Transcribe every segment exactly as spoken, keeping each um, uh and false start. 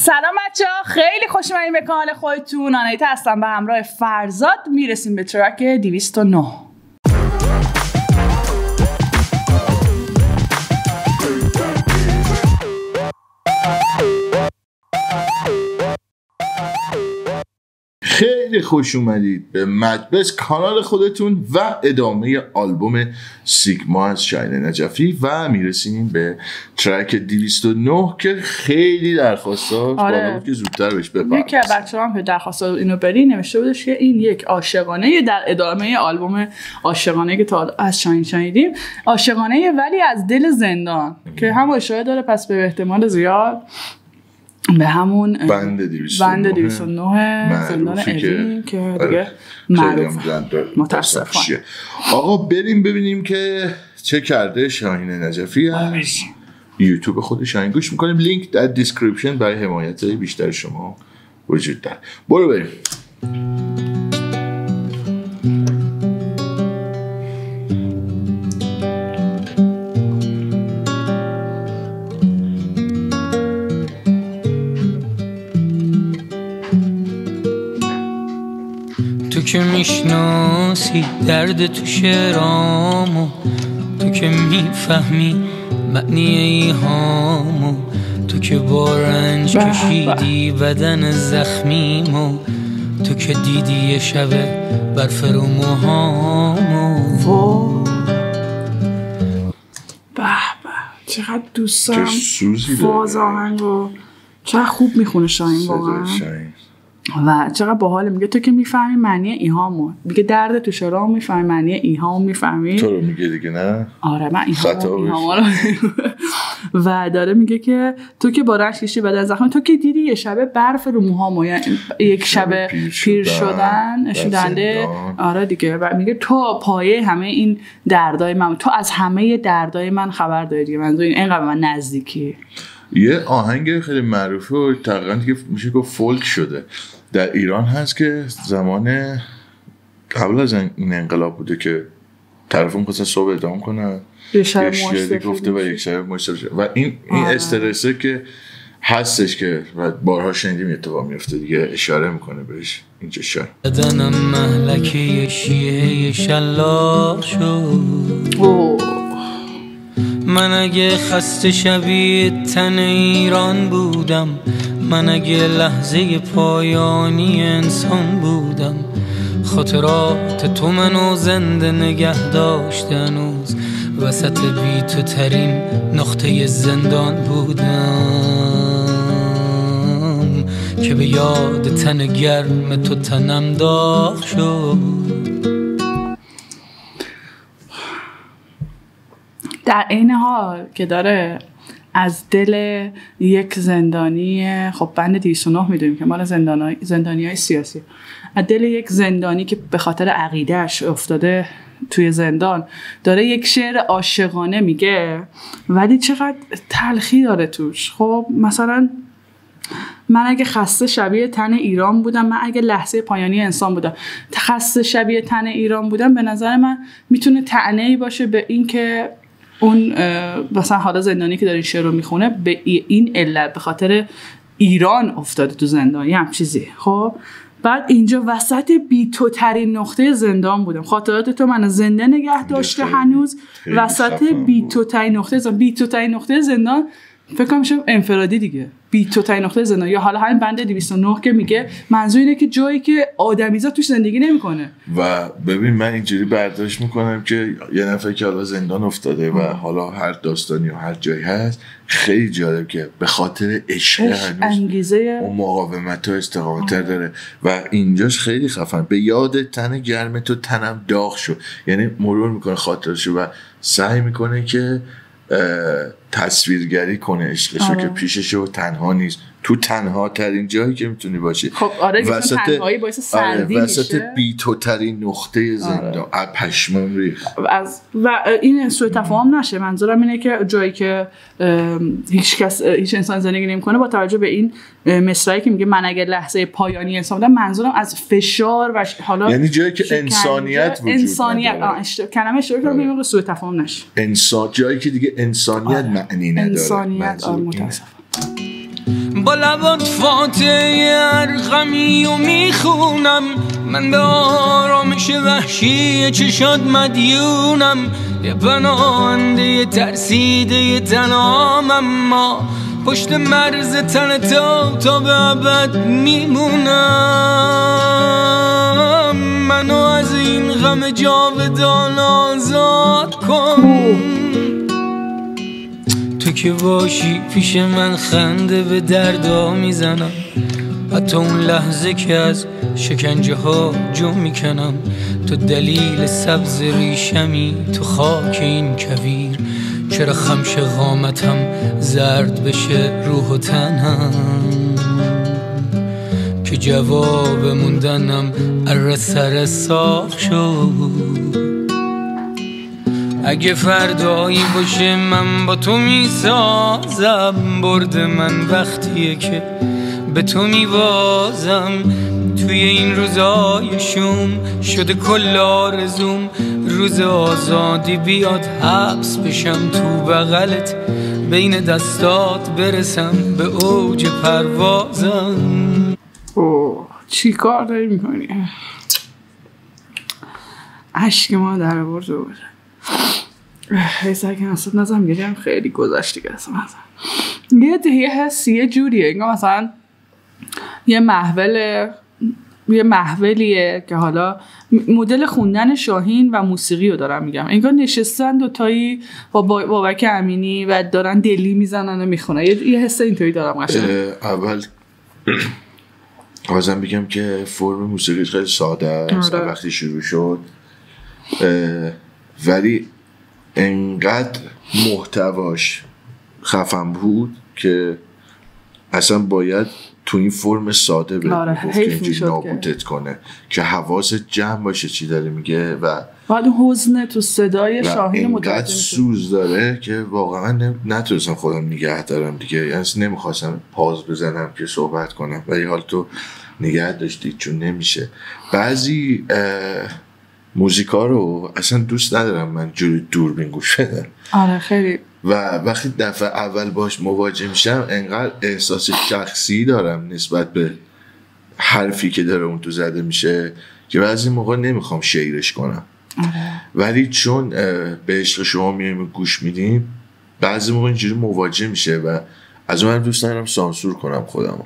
سلام بچه ها، خیلی خوش اومدین به کانال خودتون. آنایتا هستم به همراه فرزاد. میرسیم به ترک دویست و نه. خیلی خوش اومدید به مجلس کانال خودتون و ادامه آلبوم سیگما از شاهین نجفی و میرسیم به ترک دویست و نه که خیلی درخواستاش آره. بالا بود که زودتر بهش بپردازیم. یکی از بچه‌ها هم که درخواست اینو بری نوشته بودش که این یک عاشقانه در ادامه آلبوم عاشقانه که تا از شاهین شنیدیم، عاشقانه ولی از دل زندان ام. که هم اشاره داره، پس به احتمال زیاد به همون بند دویست و نه زندان اوین که دیگه معروف متاسفانه. آقا بریم ببینیم که چه کرده شاهین نجفی. از یوتیوب خود شاهین گوش میکنیم، لینک در دیسکریپشن برای حمایت بیشتر شما وجود داره. برو بریم. تو که میشناسی درد تو شعرامو، تو که میفهمی معنی ایهامو، تو که با رنج کشیدی بدن زخمیمو، تو که دیدی یه شبه برف رو موهامو. به به چقدر دوست دارم فاز آهنگو، چقدر خوب میخونه شاهین واقعا و چقدر باحاله. میگه تو که میفهمی معنی ایهامو، میگه درد تو شعرامو میفهمی معنی ایهامو میفهمی. تو رو میگه دیگه نه؟ آره من ایهامو ایهامو رو و داره میگه که تو که با رنج کشیدی بدن زخم، تو که دیدی یه شبه برف رو موهامو، یعنی یک شبه پیر شدن نشونده. آره دیگه و میگه تو پایه همه این دردای من، تو از همه دردای من خبر داری دیگه. منظور این اینقدر من نزدیکی. یه آهنگ خیلی معروفه و تقریبا دیگه میشه گفت فولک شده در ایران هست که زمان قبل از این انقلاب بوده که طرف اون خواستن صبح ادام کنن، یه شب گفته و یک شب مشتفی و این این استرسه که هستش که بارها شنیدیم اتفاق میفته دیگه، اشاره میکنه بهش اینجا. شاید بدنم محلکه شیعه شلاق شد، من اگه خسته شبیه تن ایران بودم، من اگه لحظه پایانی انسان بودم، خاطرات تو منو زنده نگه داشت هنوز، وسط بی تو ترین نقطه زندان بودم، که به یاد تن گرم تو تنم داغ شد. در این حال که داره از دل یک زندانی، خب بند دویست و نه میدونیم که مال زندانی زندانی های سیاسی، از دل یک زندانی که به خاطر عقیدهش افتاده توی زندان، داره یک شعر عاشقانه میگه ولی چقدر تلخی داره توش. خب مثلا من اگه خسته شبیه تن ایران بودم، من اگه لحظه پایانی انسان بودم، خسته شبیه تن ایران بودم، به نظر من میتونه طعنه‌ای باشه به این که اون مثلا حالا زندانی که داره این شعر رو میخونه به این علت به خاطر ایران افتاده تو زندان یه هم چیزی. خب بعد اینجا وسط بی تو ترین نقطه زندان بودم، خاطرات تو من زنده نگه داشته هنوز، وسط بی تو ترین نقطه زندان. بی تو ترین نقطه زندان فکر کنم میشه انفرادی دیگه، بی تو ترین نقطه زندان. یا حالا همین بند دویست و نه که میگه منظور اینه که جایی که آدمیزاد توش زندگی نمیکنه. و ببین من اینجوری برداشت میکنم که یه نفر که حالا زندان افتاده و حالا هر داستانی و هر جایی هست، خیلی جالب که به خاطر عشق هنوز انگیزه و مقاومت و استقامت داره و اینجاش خیلی خفن. به یاد تن گرم تو تنم داغ شد، یعنی مرور میکنه خاطرشو و سعی میکنه که تصویرگری کنه عشقشو که پیششه و تنها نیست، تو تنها ترین جایی که میتونی باشی. خب آره وسط تنهایی باعث سردی میشه، وسط بی تو ترین نقطه زندان. آره. پشمام ریخت از و این سوء تفاهم نشه. منظورم اینه که جایی که هیچ کس هیچ انسان زندگی نمیکنه، با توجه به این مصرعی که میگه من اگه لحظه پایانی انسان بودم، منظورم از فشار و حالا یعنی جایی که انسانیت وجود انسانیت نداره. کلمه اشتراک رو میگم سوء تفاهم نشه. انسان جایی که دیگه انسانیت آره. معنی نداره. انسانیت آره متاسفم. با لبات فاتحه ارقمی و میخونم، من به آرامش وحشی چشات مدیونم، یه پناهنده ترسیده تنام، اما پشت مرز تن تو تا به ابد میمونم. منو از این غم جاودان آزاد کن، تو که باشی پیش من خنده به دردا میزنم، حتی اون لحظه که از شکنجه ها جو میکنم. تو دلیل سبز ریشمی تو خاک این کویر، چرا خمش قامتم زرد بشه روح و تنم، که جواب موندنم اره سر ساخ شد. اگه فردایی باشه من با تو میسازم، برد من وقتیه که به تو میوازم. توی این روزای شوم شده کل آرزوم، روز آزادی بیاد حبس بشم تو بغلت، بین دستات برسم به اوج پروازم. اوه چی کار داری میکنی؟ عشق ما در برد رو بره. حیث اگه اصلا نظرم گریم خیلی گذشتی که اصلا یه یه حسی یه جوریه انگاه مثلا یه محول یه محولیه که حالا مدل خوندن شاهین و موسیقی رو دارم میگم، انگار نشستن دوتایی با بابک امینی و دارن دلی میزنن و میخونن. یه, یه حس اینطوری دارم قشنگ. اول بازم بگم که فرم موسیقی خیلی ساده است وقتی شروع شد، ولی انقدر محتواش خفن بود که اصلا باید تو این فرم ساده به آره، گفت که اینجوری نابودت کنه که حواست جمع باشه چی داره میگه و بعد حزن تو صدای شاهین انقدر سوز داره که واقعا نتونستم خودم نگه دارم دیگه، یعنی نمیخواستم پاز بزنم که صحبت کنم ولی حال تو نگه داشتید چون نمیشه. بعضی موزیکا رو اصلا دوست ندارم من جوری دوربین گوش بدم. آره خیلی. و وقتی دفعه اول باش مواجه میشم انقدر احساس شخصی دارم نسبت به حرفی که داره اون تو زده میشه که بعضی موقع نمیخوام شیرش کنم. آره. ولی چون به عشق شما میایم گوش میدیم بعضی موقع اینجوری مواجه میشه و از اون دوست ندارم سانسور کنم خودمو.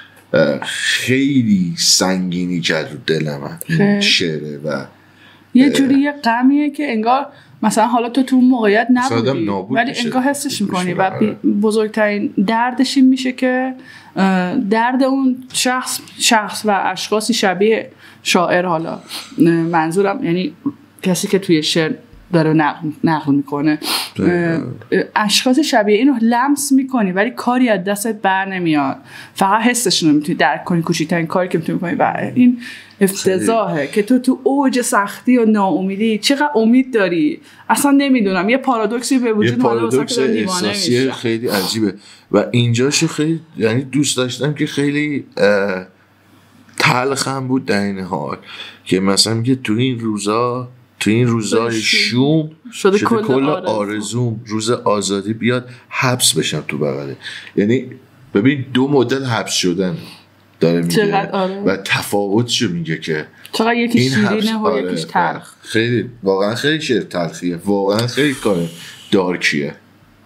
خیلی سنگینی کرد رو دلم این شعره و یه جوری یه غمیه که انگار مثلا حالا تو تو اون موقعیت نبودی ولی انگار حسش میکنی و بزرگترین دردش این میشه که درد اون شخص شخص و اشخاصی شبیه شاعر، حالا منظورم یعنی کسی که توی شعر داره نقل, نقل میکنه، اشخاص شبیه اینو لمس میکنی ولی کاری از دستت بر نمیاد، فقط حسشون رو میتونی درک کنی. کوچکترین کاری که میتونی کنی و این افتضاحه که تو تو اوج سختی و ناامیدی چقدر امید داری. اصلا نمیدونم یه پارادوکسی به وجود اومده، یه پارادوکس احساسی خیلی عجیبه و اینجاش خیلی یعنی دوست داشتم که خیلی تلخم بود در این حال که مثلا میگه تو این روزا تو این روزای شوم شده, شده کل آرزوم روز آزادی بیاد حبس بشم تو بغله. یعنی ببین دو مدل حبس شدن داره میگه آره. و تفاوتشو میگه که چقدر یکی شیرینه و آره. یکیش تلخ. خیلی واقعا خیلی شعر تلخیه، واقعا خیلی کار دارکیه.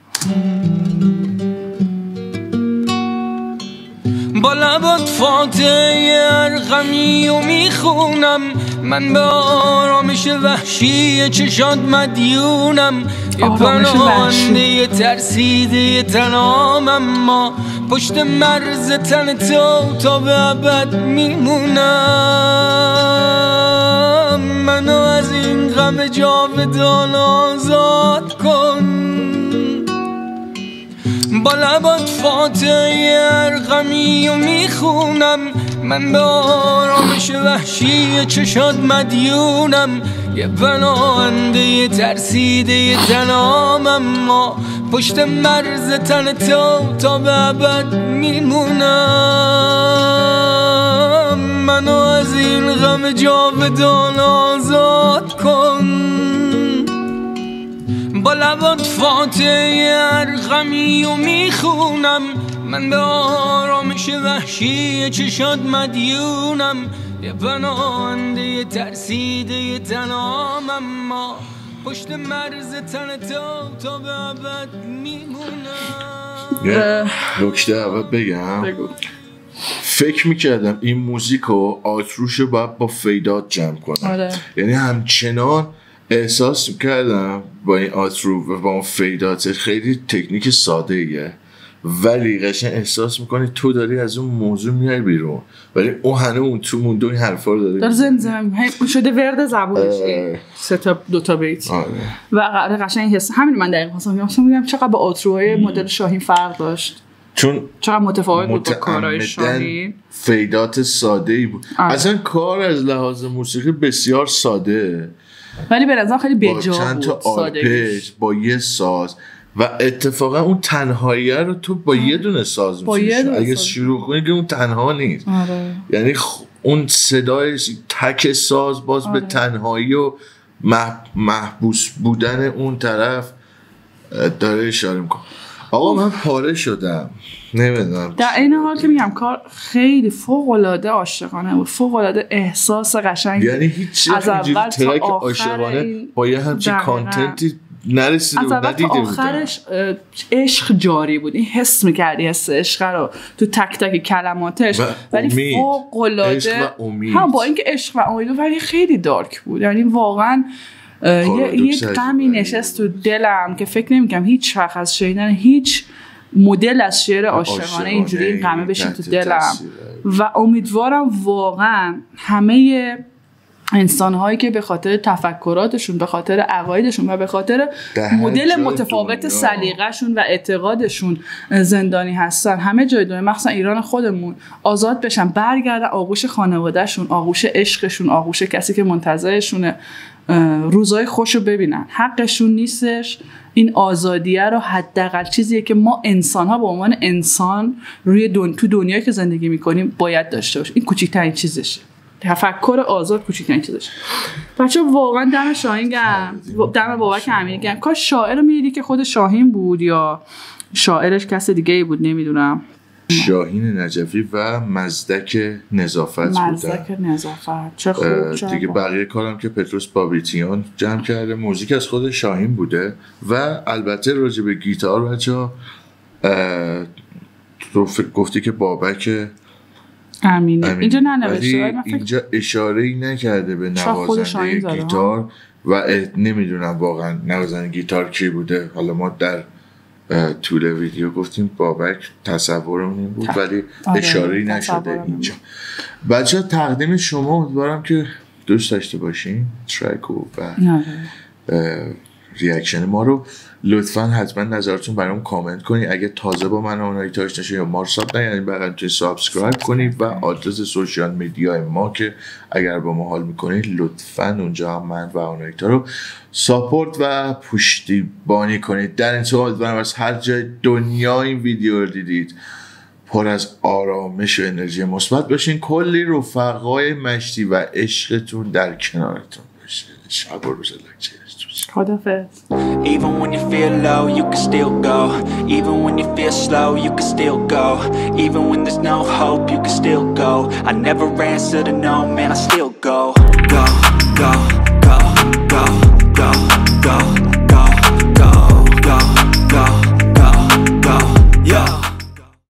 با لبات فاتحه ارقمی و میخونم، من به آرامش وحشی چشات مدیونم، یه پناهنده ترسیده تنام، اما پشت مرز تن تو تا به ابد میمونم. منو از این غم جاودان آزاد کن، با لبات فاتحه ارقمی و میخونم، من به آرامش وحشی چشات مدیونم، یه پناهنده ترسیده تنام، اما پشت مرز تن تو تا به ابد میمونم. منو از این غم جاودان آزاد کن، با لبات فاتحه ارقمی و میخونم، من به آرامش وحشی چشات مدیونم، یه پناهنده یه ترسیده یه تنام، اما پشت مرز تن تا تا به ابد میمونم. نکته اول بگم بگو. فکر میکردم این موزیک و آتروش رو باید با فیدات جمع کنم. آره. یعنی همچنان احساس میکردم با این آترو و با اون فیدات خیلی تکنیک ساده ایه، ولی قشنگ احساس میکنی تو داری از اون موضوع میای بیرون، ولی اون هنوز اون تو مونده این حرفا رو داره داره زمزم شده ورد زبونش سه تا دو تا بیت. آره. و قشنگ حس همین من دقیقاً خواستم بگم چقدر با آتروهای مدل شاهین فرق داشت، چون چقدر متفاوت بود با کارهای شاهین. فیدات ساده ای بود. آره. اصلا کار از لحاظ موسیقی بسیار ساده، ولی به نظرم خیلی بجا بود. با چند تا آرپیج با یه ساز و اتفاقا اون تنهایی رو تو با یه دونه ساز می‌تونی اگه شروع کنی که اون تنها نیست. آره. یعنی خ... اون صدای تک ساز باز آره. به تنهایی و مح... محبوس بودن اون طرف داره اشاره میکنه. آقا من پاره شدم، نمیدونم در این حال که میگم کار خیلی فوق العاده عاشقانه بود، فوق العاده احساس قشنگ، یعنی هیچ از اول ترک عاشقانه با یه همچین کانتنتی نرسیده بود، ندیده بودم. از آخرش عشق جاری بود، این حس میکردی حس عشق رو تو تک تک کلماتش، ولی فوق العاده هم با اینکه عشق و امید، ولی خیلی دارک بود. یعنی واقعا یه یک غمی نشست تو دلم که فکر نمی‌کنم هیچ وقت از شنیدن هیچ مدل از شعر عاشقانه اینجوری این غمه بشین تو دلم. و امیدوارم واقعا همه انسان‌هایی که به خاطر تفکراتشون، به خاطر عقایدشون و به خاطر مدل متفاوت سلیقه‌شون و اعتقادشون زندانی هستن، همه جای دنیا مخصوصا ایران خودمون آزاد بشن، برگردن آغوش خانوادهشون، آغوش عشقشون، آغوش کسی که منتظرشونه، روزای خوشو ببینن. حقشون نیستش این آزادیه رو، حداقل چیزیه که ما انسان‌ها به عنوان انسان روی دن... تو دنیایی که زندگی می‌کنیم باید داشته باشیم. این کوچیک‌ترین چیزشه، تفکر آزاد کوچیک‌ترین چیزشه. بچه واقعا دم شاهین گرم، دم بابک امینی گرم. کاش شاعر رو می‌دیدی که خود شاهین بود یا شاعرش کس دیگه بود، نمیدونم. شاهین نجفی و مزدک نظافت بودن. مزدک نظافت چه خوب. چه دیگه بقیه کارم که پتروس بابیتیان جمع کرده، موزیک از خود شاهین بوده و البته راجع به گیتار بچه‌ها تو گفتی که بابک امینی اینجا ننوشته، اینجا اشاره ای نکرده به نوازنده گیتار و نمیدونم واقعا نوازنده گیتار کی بوده. حالا ما در طول ویدیو گفتیم بابک تصورمون این بود ت... ولی اشاره‌ای نشده اینجا. بچه‌ها تقدیم شما، امیدوارم که دوست داشته باشین ترک و ریاکشن ما رو. لطفاً حتما نظرتون برام کامنت کنید. اگه تازه با من آنایتا آشنا شدید یا ما رو ساب نکردید بغل توی سابسکرایب کنید و آدرس سوشال میدیای ما که اگر با ما حال میکنید لطفاً اونجا هم من و آنایتا رو ساپورت و پشتیبانی کنید. در این صورت امیدوارم از هر جای دنیا این ویدیو رو دیدید پر از آرامش و انرژی مثبت باشین. کلی رفقای مشتی و عشقتون در کنارتون باشه. شب و روز لکچه. Even when you feel low, you can still go. Even when you feel slow, you can still go. Even when there's no hope, you can still go. I never answer to no, man, I still go. Go, go.